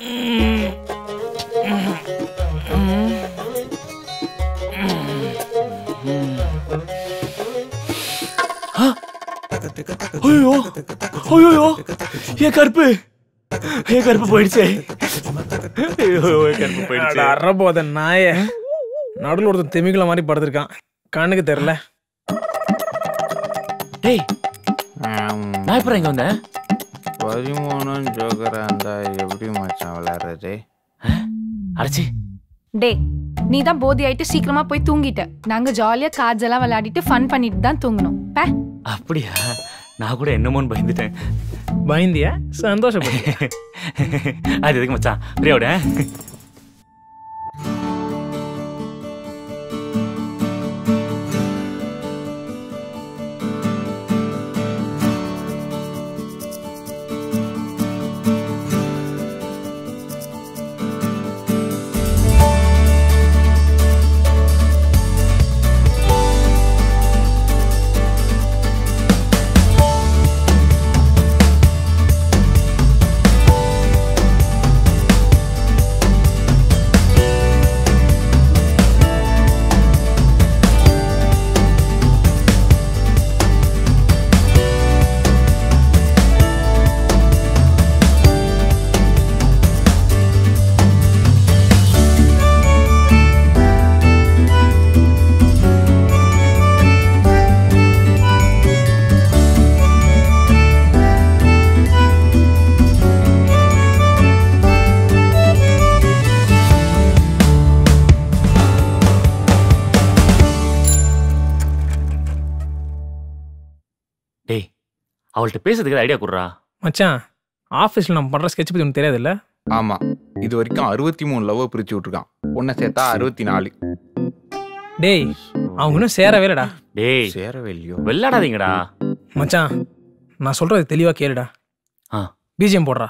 ஐயோ ஐயோ என் கருப்பு போயிடுச்சே. கருப்பு போயிடுச்சு. அறப்போத நாய நடுவில் ஒருத்தன் திமிக்கல மாதிரி படுத்திருக்கான், கண்ணுக்கு தெரியல. டேய் நான் எப்பறம் இங்க வந்தேன்? 13 ஜோக்கரா இருந்தா எப்படி மச்சான் விளையாடுறது? அடச்சி டேய் நீ தான் போதி ஆயிட்டு சீக்கிரமா போய் தூங்கிட்ட. நாங்க ஜாலியா கார்ட்ஸ் எல்லாம் விளையாடிட்டு ஃபன் பண்ணிட்டு தான் தூங்கணும். அப்படியா? நான் கூட என்னமோன்னு பயந்துட்டேன். பயந்தியா? சந்தோஷப்பட்டு. அது எதுக்கு மச்சான் பிரியாவோட? அவள்கிட்ட பேசுறதுக்கு ஐடியா கொடுறா மச்சான். ஆஃபீஸில் நம்ம பண்ணுற ஸ்கெட்ச் பற்றி ஒன்று தெரியாதுல்ல? ஆமாம், இது வரைக்கும் 63 லவ் பிரிச்சு விட்ருக்கான். ஒன்றை சேர்த்தா 64. டேய் அவங்க இன்னும் சேரவே இல்லடா. டேய் சேரவே இல்லையோ? வெள்ளாடாதீங்கடா மச்சான். நான் சொல்றது தெளிவாக கேளுடா. பிஜிஎம் போடுறா.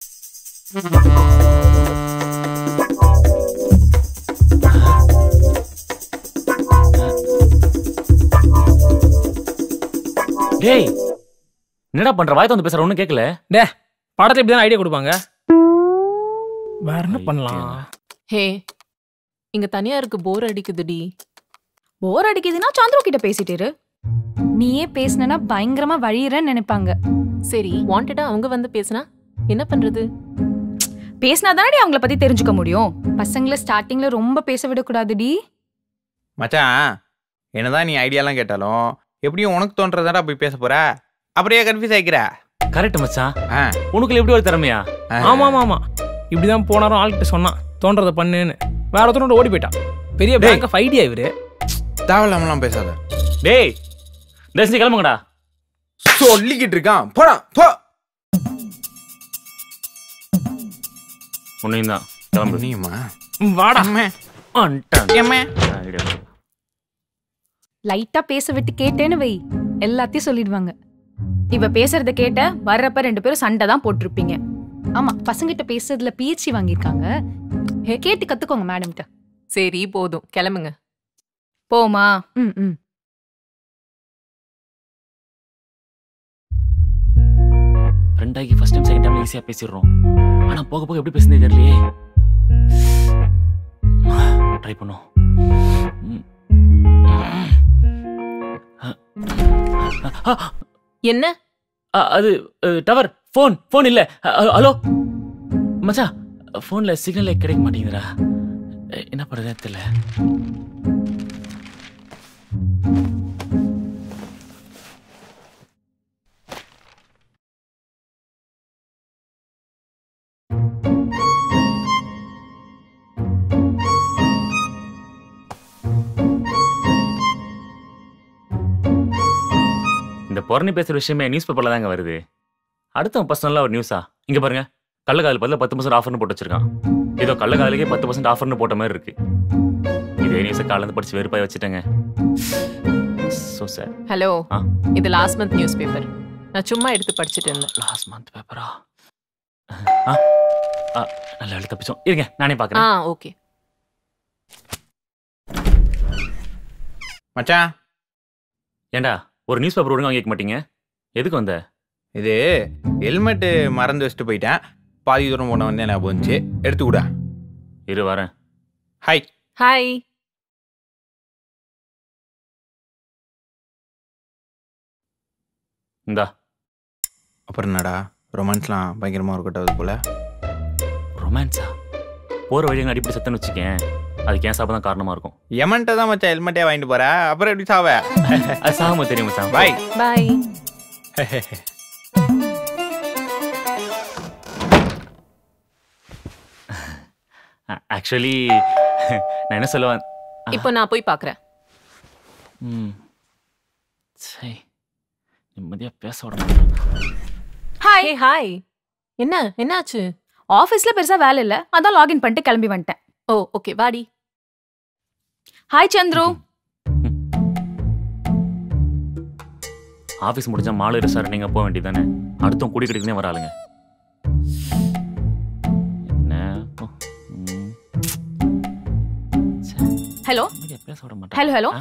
டேய் என்னடா பண்ற? வாயத்தை வந்து பேசுற ஒன்னும் கேட்கல. டே படத்துல இப்படிதான் ஐடியா கொடுப்பாங்க. வேற என்ன பண்ணலாம்? ஹே இங்க தனியா இருக்கு, போர் அடிக்குதுடி. போர் அடிக்குதுன்னா சந்திர கிட்ட பேசிட்டு நீயே பேசினா பயங்கரமா வழியறன்னு நினைப்பாங்க. சரி வாண்டடா அவங்க வந்து பேசினா என்ன பண்றது? பேசினாதானே அவங்கள பத்தி தெரிஞ்சுக்க முடியும். பசங்களை ஸ்டார்டிங்ல ரொம்ப பேச விடக்கூடாதுடி. மச்சான் என்னதான் நீ ஐடியாலாம் கேட்டாலும் எப்படியும் உனக்கு தோன்றதாடா போய் பேச போற. அப்படியே கன்ஃபியூஸ் ஆகிக்கிற. கரெக்ட் மச்சான். உனக்குள்ள எப்படி ஒரு திறமையா? ஆமா ஆமா ஆமா. இப்படிதான் போனாரும் ஆள்கிட்ட சொன்னான் தோன்றதை பண்ணுன்னு. வேற ஒருத்தரோட ஓடி போயிட்டான். பெரிய பேங்க் ஆஃப் ஐடியா இவரு. தேவையில்லாமலாம் பேசாத. டேய் தர்ஷினி கிளம்புங்கடா. சொல்லிக்கிட்டு இருக்கான். போடா போ. உன்னையும் தான் கிளம்பு. நீமா வாடா. லைட்டா பேச விட்டு கேட்டேன்னு வை, எல்லாத்தையும் சொல்லிடுவாங்க. இவ பேசுறத கேட்ட வர்றப்ப 2 பேரும் சண்டை தான் போட்டிருப்பீங்க. ஆமா பசங்கிட்ட பேசுறதுல பிஹெச்டி வாங்கியிருக்காங்க. கேட்டு கத்துக்கோங்க மேடம்கிட்ட. சரி போதும் கிளம்புங்க. போமா? ம். ஃப்ரெண்டாகி ஃபர்ஸ்ட் டைம் செகண்ட் டைம் ஈஸியா பேசிடுறோம். ஆனா போக போக எப்படி பேசுனே தெரியலையே. ட்ரை பண்ணும். என்ன அது டவர் ஃபோன் இல்ல. ஹலோ மச்சா, ஃபோன்ல சிக்னல் கிடைக்க மாட்டேங்குதுடா. என்ன பண்றதே தெரியல. இந்த பொறணி பேசுற விஷயமே நியூஸ் பேப்பர்ல தாங்க வருது. அடுத்த பர்சனலா ஒரு நியூஸா? இங்க பாருங்க, கள்ளக்காதல் பதில் 10% ஆஃபர்னு போட்டு வச்சிருக்கான். ஏதோ கள்ளக்காதலுக்கே 10% ஆஃபர்னு போட்ட மாதிரி இருக்கு. இதே நியூஸை காலையில படிச்சு வெறுப்பாய் வச்சுட்டேங்க. So sir. ஹலோ, இது லாஸ்ட் மந்த் நியூஸ் பேப்பர். நான் சும்மா எடுத்து படிச்சுட்டு இருந்தேன். லாஸ்ட் மந்த் பேப்பரா? நல்ல வேலை தப்பிச்சோம். இருங்க நானே பாக்குறேன். ஓகே. மச்சான் ஏண்டா ஒரு நியூஸ் பேப்பர் ஒழுங்கா வாங்கிக்க மாட்டீங்க? எதுக்கு வந்த? இது ஹெல்மெட்டு மறந்து வச்சுட்டு போயிட்டேன். பாதி தூரம் போன வந்து எனக்கு வந்துச்சு எடுத்து விட. இரு வரேன். ஹாய். ஹாய். இந்தா. அப்புறம் என்னடா ரொமான்ஸ்லாம் பயங்கரமாக இருக்கட்டும் போல. ரொமான்ஸா? போகிற வழி எங்கே அடிப்படை சத்தன்னு வச்சுக்கேன், அதுக்கு ஏன் சாப்பிட தான் காரணமாக இருக்கும். எமன்ட்ட தான் மச்சான் ஹெல்மெட்டே வாங்கிட்டு போற, அப்புறம் எப்படி சாவ? அது சாகாம தெரியும் மச்சான். பாய். பாய். ஆக்சுவலி நான் என்ன சொல்லுவேன், இப்போ நான் போய் பார்க்குறேன். சரி நிம்மதியாக பேச விட மாட்டேன். ஹாய். ஹாய். என்னாச்சு? ஆஃபீஸ்ல பெருசா வேலை இல்ல, அதான் லாகின் பண்ணிட்டு கிளம்பி வந்துட்டேன். ஓ ஓகே, வாடி. ஹாய் சந்துரு. ஆஃபீஸ் முடிஞ்சா மாலு ரெஸ்டாரண்ட் நீங்கள் போக வேண்டியதானே, அடுத்தும் குடி கிடைக்குனே வராளுங்க. ஹலோ பேச விட மாட்டேன். Hello hello.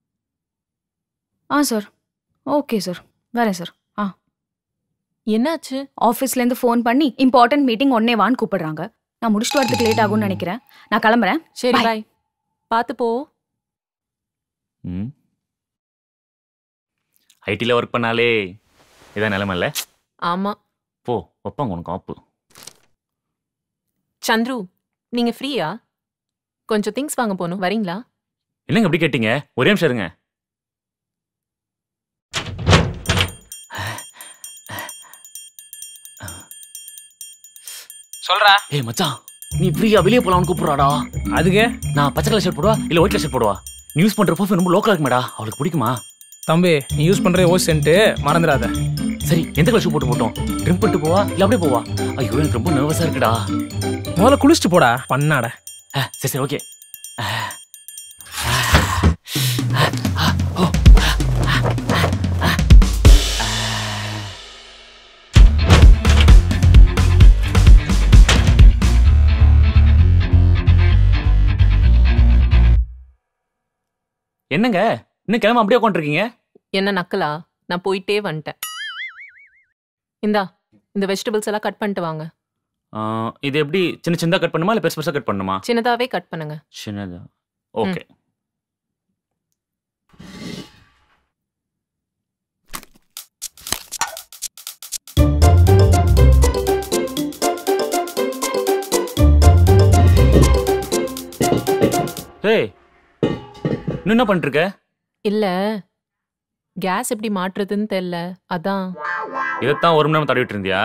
Sir. Okay sir, வரேன் சார். என்னாச்சு? ஆஃபீஸ்ல இருந்து ஃபோன் பண்ணி இம்பார்ட்டன்ட் மீட்டிங் ஒன்னே வான்னு கூப்பிடுறாங்க. நான் முடிச்சுட்டு வரதுக்கு லேட் ஆகும்னு நினைக்கிறேன். நான் கிளம்புறேன். சரி பாய். பார்த்து போ. ஐடியில் ஒர்க் பண்ணாலே இதான் நிலைமை இல்லை? ஆமா. போ வைப்பாங்க உனக்கு ஆப்பு. சந்துரு, நீங்க ஃப்ரீயா? கொஞ்சம் திங்ஸ் வாங்க போகணும், வரீங்களா? என்னங்க எப்படி கேட்டீங்க? ஒரே நிமிஷம் இருங்க. சொல்றா. ஏய் மச்சான், நீ ஃப்ரீயா வெளியே போலாம்னு கூப்பிடுறாடா. அதுக்கு நான் பச்சை கலர் ஷர்ட் போடுவா இல்ல ஒயிட் கலர் ஷர்ட் போடுவா? நியூஸ் பண்ற பர்ஃபியூம் ரொம்ப லோக்கலா இருக்குமேடா, அவளுக்கு பிடிக்குமா? தம்பி, நீ யூஸ் பண்ற ஓஸ் சென்ட் மறந்துடாத. சரி எந்த கலர் ஷூ போட்டு போட்டோம்? ட்ரிம் பண்ணிட்டு போவா இல்ல அப்படியே போவா? ஐயோ எனக்கு ரொம்ப நர்வஸா இருக்குடா. முதல்ல குளிச்சுட்டு போடா பண்ணாட. சரி சரி ஓகே. என்னங்க இன்னும் கிளம்ப அப்படியே உட்காந்துருக்கீங்க? என்ன நக்கலா? நான் போயிட்டே வந்துட்டேன். இந்த வெஜிடபிள்ஸ் எல்லாம் கட் பண்ணிட்டு வாங்க. இது எப்படி சின்ன சின்னதா கட் பண்ணுமா இல்ல பெருசு பெருசா கட் பண்ணுமா? சின்னதாவே கட் பண்ணுங்க. சின்னதா ஓகே. ஏய் நீ என்ன பண்ணிட்டு இருக்க? இல்ல, கேஸ் எப்படி மாற்றுறதுன்னு தெரியல, அதான். இதைத்தான் ஒரு மணி நேரம் தடவிட்டு இருந்தியா?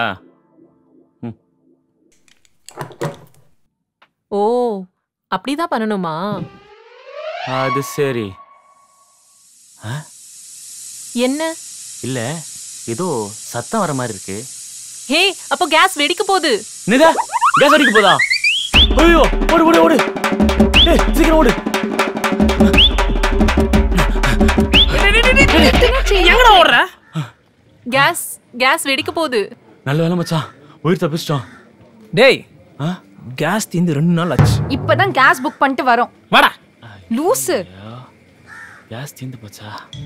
ஓ, அப்படிதான் பண்ணணுமா? அது சரி. என்ன? இல்ல ஏதோ சத்தம் வர மாதிரி இருக்கு. ஹே, அப்போ கேஸ் வெடிக்க போகுது. நிதா, கேஸ் வெடிக்க போதா? ஐயோ ஓடு ஓடு ஓடு. ஏய் சீக்கிரம் ஓடு. எங்கடா ஓடுற? கேஸ் வெடிக்க போகுது. நல்ல வேலை மச்சான், உயிர் தப்பிச்சிட்டோம். டேய், கேஸ் தீந்து 2 நாள் ஆச்சு. இப்பதான் கேஸ் புக் பண்ணிட்டு வரோம். வாடா லூசு. கேஸ் தீந்து போச்சா?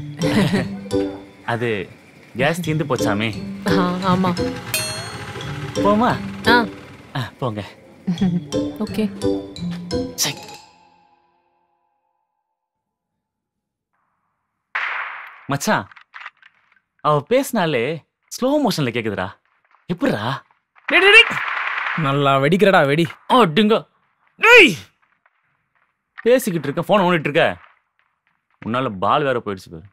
அது கேஸ் தீந்து போச்சாமே. ஆமா. போமா? போங்க. ஓகே. மச்சான், அவ பேசினாலே ஸ்லோ மோஷன்ல கேக்குதுடா. எப்படிடா? நல்லா வெடிக்கிறடா வெடி. டிங்க. டேய் பேசிக்கிட்டு இருக்க, போன் ஓடிட்டு இருக்க, உன்னால பால் வேற போயிடுச்சு பாரு.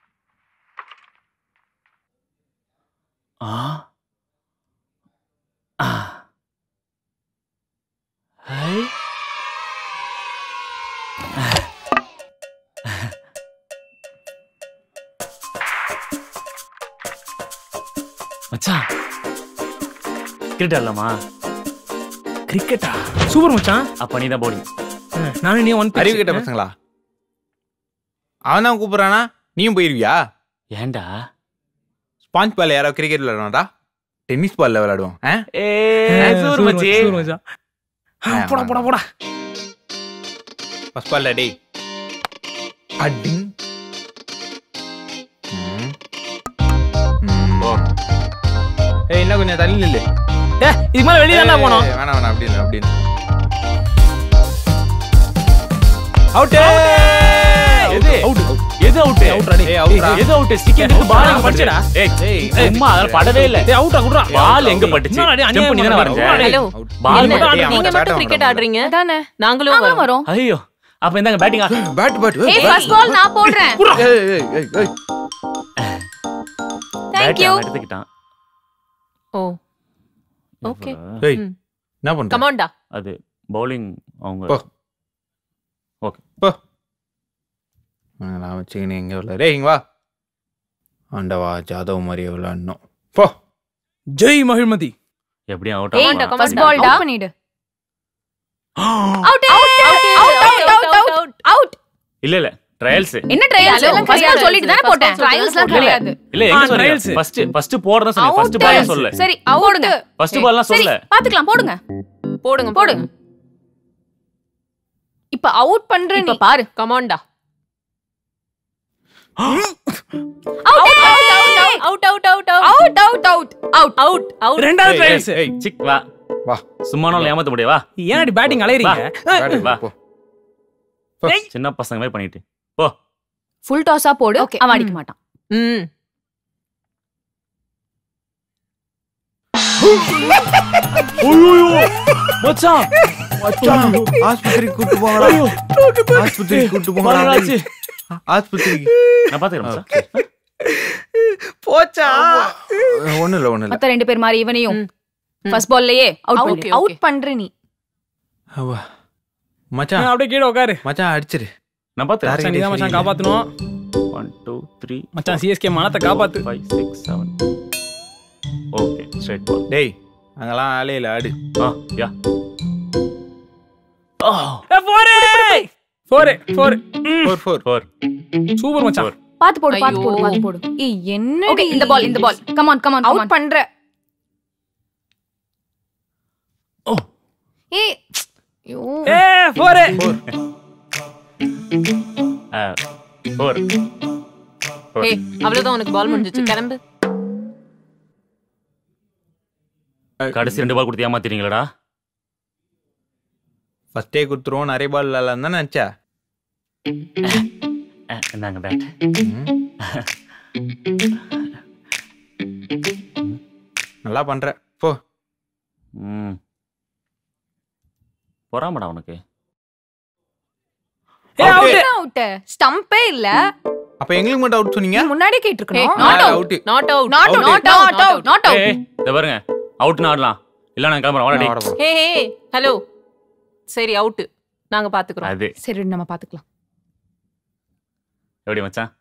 மச்சான் கிரிக்கெட் ஆடலாமா? கிரிக்கெட்டா? சூப்பர் மச்சான். அப்ப நீ தான் போடிங். நானும் நீ ஒன் அறிவு கேட்ட பசங்களா? அவன் தான் கூப்பிடுறானா, நீயும் போயிருவியா? ஏண்டா? ஸ்பாஞ்ச் பால் யாரோ கிரிக்கெட் விளையாடுவாடா, டென்னிஸ் பால்ல விளையாடுவோம். சூப்பர் மச்சி. போடா போடா போடா. ஃபர்ஸ்ட் பால்ல டேய் அடி. ஏய், இன்னும் கொஞ்சம் தள்ளி நில்லு. இதுக்கு மேல வெளியே தான் போனோம். வேணாம் வேணாம் அப்படி இல்லை அப்படி இல்லை. அவுட் எது அவுட் எது அவுட் அவுட்ரா டேய். எது அவுட் ஸ்டிக் பால் எங்க பட்டுடா ஏய் சும்மா அதல படவே இல்ல டேய் அவுட்ரா குட்ரா. பால் எங்க பட்டுச்சு ஜம்ப் பண்ணி தான வரைஞ்ச ஹலோ பால் என்ன, மட்டும் ஆடுறீங்க. நீங்க மட்டும் கிரிக்கெட் ஆடுறீங்க அதானே நாங்களும் நாங்களும் வரோம். வரோம். ஐயோ அப்ப இந்தாங்க பேட்டிங் பேட் ஏய் ஃபர்ஸ்ட் பால் நான் போடுறேன். Thank you. எடுத்துக்கிட்டான் ஓ ஓகே ஏய் என்ன பண்ற? கம் ஆன் டா. அது பவுலிங் அவங்க போ. நான் வச்சுக்கினே எங்க விளையாடு இங்க வா. ஆண்டவா ஜாதவ் மாதிரியே விளையாடணும். போ. ஜெய் மகிழ்மதி. எப்படியும் அவுட் ஏய் Come on, first come on. Ball டா பண்ணிடு. Out out. இல்ல இல்ல ட்ரையல்ஸ் என்ன ட்ரையல்ஸ்? அதெல்லாம் ஃபர்ஸ்ட் கிடையாது. சொல்லிட்டு தானே போட்டேன். First ட்ரையல்ஸ்லாம் போடல. கிடையாது. இல்ல எங்க trials. சொல்றீங்க ஃபர்ஸ்ட் போடுறத சொன்னேன் ஃபர்ஸ்ட் பால் சொல்ல சரி போடுங்க. ஃபர்ஸ்ட் பால்லாம் சரி சொல்ல பாத்துக்கலாம் போடுங்க. போடுங்க போடுங்க. இப்ப அவுட் பண்ற நீ இப்ப பாரு கம் ஆன் டா. Out out out out out out out out out out. ரெண்டாவது ட்ரையல்ஸ். ஏய் சிக் வா வா. சும்மா நாள் ஏமாத்த முடியா வா ஏன்டி பேட்டிங் அலையறீங்க? பேட் வா. போ. சின்ன பசங்க மாதிரி பண்ணிட்டு போ ஃபுல் டாஸா போடு. அவன் அடிக்க மாட்டான். ம் மச்சான் மச்சான் ஆஸ்பத்திரிக்கு கூட்டி போங்கடா. ஆஸ்பத்திரிக்கு கூட்டி போங்கடா. பாலாச்சு ஆஸ்பத்திரிக்கு. நான் பாத்துக்கிறேன் மச்சான் போச்சா? ஒண்ணும் இல்ல ஒண்ணும் இல்ல. மத்த ரெண்டு பேர் மாதிரி இவனையும் ம். ஃபர்ஸ்ட் பால்லயே அவுட் Okay, பண்ணு. okay. அவுட் பண்ற நீ. அவா. மச்சான் அப்படியே கீழ உட்காரு. மச்சான் அடிச்சிரு. நான் பாத்துக்கிறேன் மச்சான் நீ தான் மச்சான் காப்பாத்தணும். 1 2 3 மச்சான் சிஎஸ்கே மானத்தை காப்பாத்து. 5 6 7 ஓகே ஸ்ட்ரைட் பால் டேய் அங்கெல்லாம் ஆளே இல்ல ஆடு. யா ஃபோர் 4 4 சூப்பர் மச்சான். பாத்து போடு பாத்து ஐயோ. போடு பாத்து போடு. ஏய் என்ன? ஓகே இந்த பால் கம் ஆன் அவுட் பண்ற. ஓ ஏய் ஐயோ 4 4 ஏய் அவ்வளவுதான் உனக்கு பால் முடிஞ்சிச்சு கிளம்பு. கடைசி 2 பால் கொடுத்து ஏமாத்திட்டீங்களடா ஃபர்ஸ்டே குடுத்துருவோம் நிறைய பால் இல்லன்னு தான் நினைச்சா. என்னங்க பேட் நல்லா பண்ற. போ. பொறாமடா உனக்கு அவுட். ஸ்டம்பே இல்ல. அப்ப எங்களுக்கு மட்டும் அவுட் சொன்னீங்க. முன்னாடியே கேட்டிருக்கணும். Not out. Out not out not out not out. ஏய் இத பாருங்க அவுட்னா ஆடலாம் இல்ல நான் கிளம்பறேன் வாடா டேய் ஹே ஹே ஹலோ சரி அவுட் நாங்க பாத்துக்கறோம். அது சரி நம்ம பாத்துக்கலாம். எப்படி மச்சான்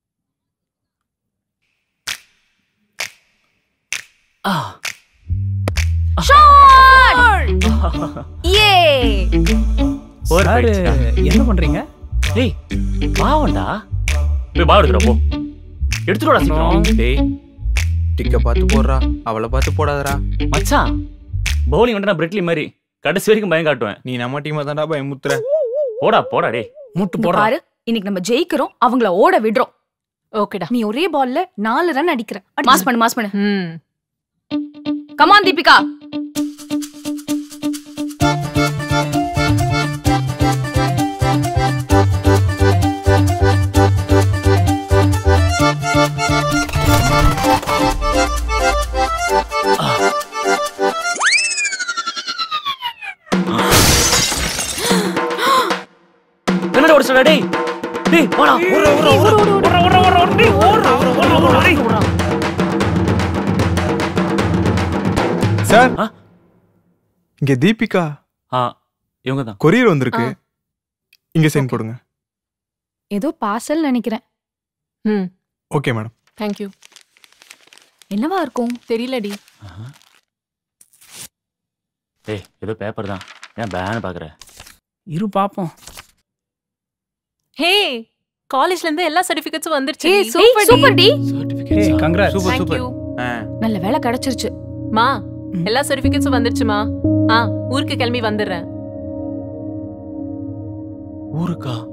ஷாட்! யே! ஒரு சார் என்ன பண்றீங்க? டேய் பாவண்டா போய் பால் எடுத்துடா போ எடுத்துடா சீக்கிரம் டேய் டிக்க பார்த்து போடுறா. அவளை பார்த்து போடாதடா. மச்சான் பவுலிங் வந்து நான் பிரெட்லி மாதிரி கடைசி வரைக்கும் பயம் காட்டுவேன் நீ நம்ம டீமை தான்டா பயமுத்துற. போடா டேய் மூட்டு இங்க போடுறா. பாரு இன்னைக்கு நம்ம ஜெயிக்கிறோம் அவங்கள ஓட விடுறோம். ஓகேடா. நீ ஒரே பால்ல 4 ரன் அடிக்கிற. மாஸ் பண்ணு. ம் கம் ஆன் தீபிகா. என்னடா ஓடுறடா டேய் டேய் வாடா சார் ஆ? இங்க தீபிகா இவங்க தான் கொரியர் வந்திருக்கு. இங்க சைன் போடுங்க. ஏதோ பார்சல் நினைக்கிறேன். ம் ஓகே மேடம். Thank you. என்னவா இருக்கும்? தெரியலடி. டேய் ஏதோ பேப்பர் தான் ஏன் பேன் பாக்குற இரு பாப்போம். ஹே காலேஜ்ல இருந்து எல்லா சர்டிபிகேட்ஸும் வந்துருச்சு. ஏய் சூப்பர் டி. ஏய் congrats. Super Thank super. you. நல்ல வேலை கிடைச்சிருச்சு. மா எல்லா சர்டிபிகேட்ஸும் வந்துருச்சுமா. ஊருக்கு கிளம்பி வந்துடுறேன். ஊருக்கா